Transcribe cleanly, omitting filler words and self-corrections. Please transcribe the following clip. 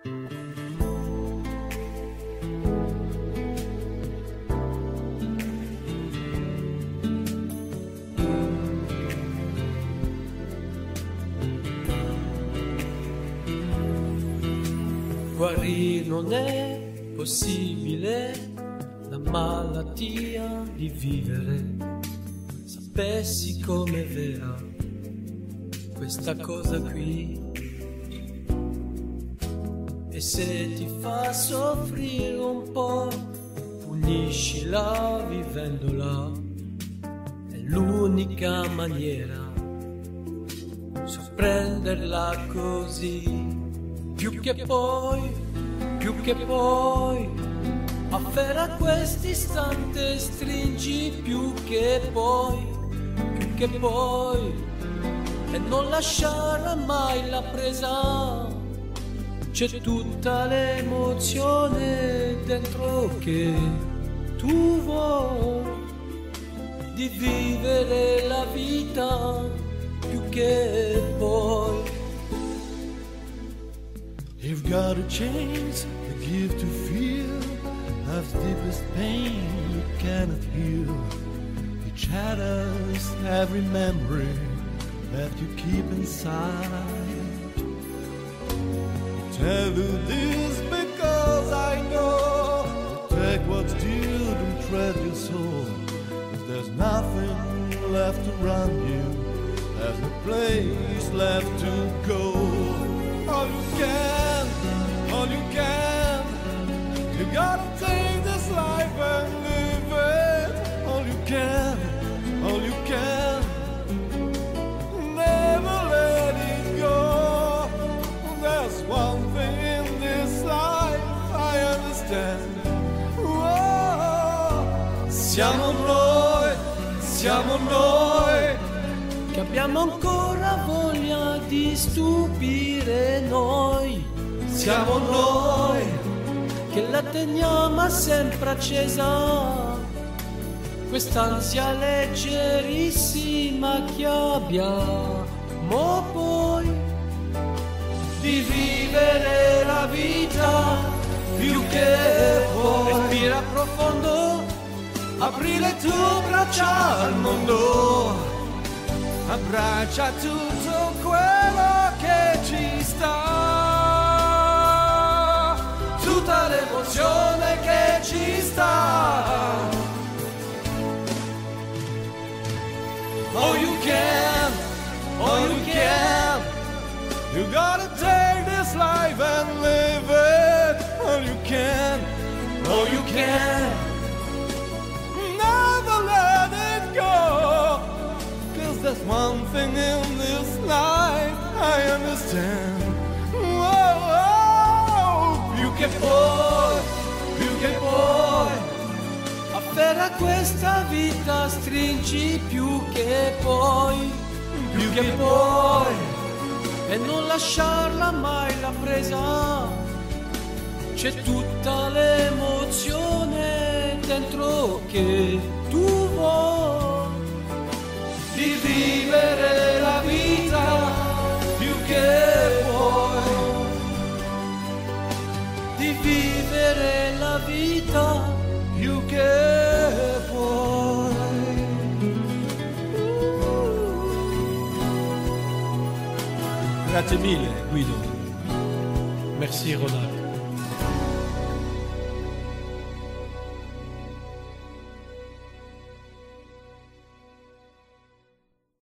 Guarire non è possibile la malattia di vivere. Sapessi com'è vera questa cosa qui, e se ti fa soffrire un po', puniscila vivendola. È l'unica maniera sorprenderla così. Più che poi, afferra quest'istante, stringi più che poi, e non lasciare mai la presa. C'è tutta l'emozione dentro che tu vuoi, di vivere la vita più che poi. You've got a chance to give to feel life's deepest pain you cannot heal. It shatters every memory that you keep inside. Tell you this because I know you take what's due, don't tread your soul. If there's nothing left around you, there's no place left to go. All you can, you gotta take this life and live it. All you can, never let it go. There's one thing in this life I understand. Oh, siamo noi che abbiamo ancora voglia di stupire noi. Siamo noi che la teniamo sempre accesa, quest'ansia leggerissima che abbiamo poi, di vivere la vita più che puoi. Respira profondo, apri le tue braccia al mondo, abbraccia tutto quello che ci sta, tutta l'emozione che ci sta. Oh you can, you gotta take this life and live it. Oh you can, never let it go. There's one thing in this life I understand. Oh, più che poi, afferra questa vita, stringi più che poi, e non lasciarla mai la presa. C'è tutta l'emozione dentro che tu vuoi, di vivere la vita più che puoi, di vivere la vita più che puoi. Grazie mille Guido. Merci Ronald.